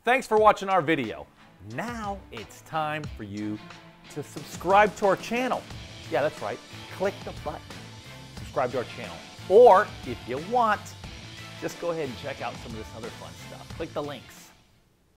Thanks for watching our video. Now it's time for you to subscribe to our channel. Yeah, that's right. Click the button. Subscribe to our channel. Or if you want, just go ahead and check out some of this other fun stuff. Click the links.